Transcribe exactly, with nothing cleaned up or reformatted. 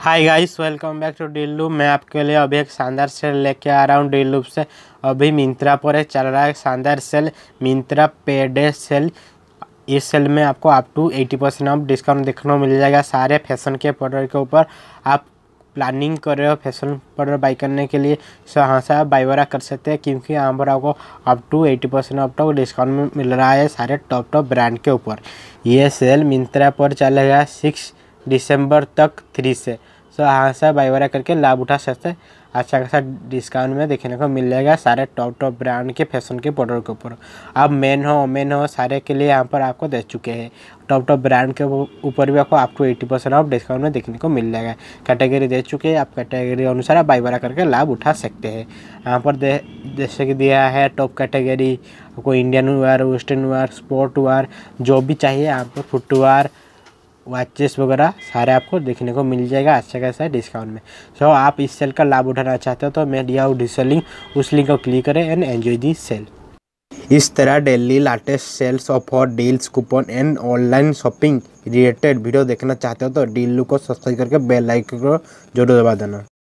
Hi guys, welcome back to डीलूप। मैं आपके लिए अभी एक शानदार सेल लेके आ रहा हूँ डीलूप से। अभी मिंत्रा पर चल रहा है शानदार सेल, मिंत्रा पे डे सेल। इस सेल में आपको अप टू अस्सी परसेंट ऑफ डिस्काउंट देखने को मिल जाएगा सारे फैशन के प्रोडक्ट के ऊपर। आप प्लानिंग कर रहे हो फैशन प्रोडक्ट बाई करने के लिए, सो यहाँ से आप बाई वगैरह कर सकते हैं, क्योंकि यहाँ पर आपको अप टू अस्सी परसेंट ऑफ तक डिस्काउंट में मिल रहा है सारे टॉप टॉप ब्रांड के ऊपर। ये सेल मिंत्रा पर चलेगा सिक्स दिसंबर तक थ्री से। सो यहाँ से बाई वगैरह करके लाभ उठा सकते हैं। अच्छा खासा डिस्काउंट में देखने को मिल जाएगा सारे टॉप टॉप ब्रांड के फैशन के प्रोडक्ट के ऊपर। अब मेन हो वोमेन हो सारे के लिए यहाँ पर आपको दे चुके हैं। टॉप टॉप ब्रांड के ऊपर भी आपको अप टू अस्सी परसेंट ऑफ डिस्काउंट में देखने को मिल जाएगा। कैटेगरी दे चुके हैं, आप कैटेगरी अनुसार आप बाई वगैरह करके लाभ उठा सकते हैं। यहाँ पर दे जैसे कि दिया है टॉप कैटेगरी, आपको Indian wear, western wear, sport wear, जो भी चाहिए यहाँ पर फुटवेयर, वॉचेस वगैरह सारे आपको देखने को मिल जाएगा अच्छा खासा डिस्काउंट में। सो so, आप इस सेल का लाभ उठाना चाहते हो तो मैं दिया हूँ डिस्काउंट लिंक, उस लिंक को क्लिक करें एंड एंजॉय दी सेल। इस तरह daily latest sales offer, deals, coupon and online shopping related video देखना चाहते हो तो डीलू को सब्सक्राइब करके बेल आइकन को जरूर दबा देना।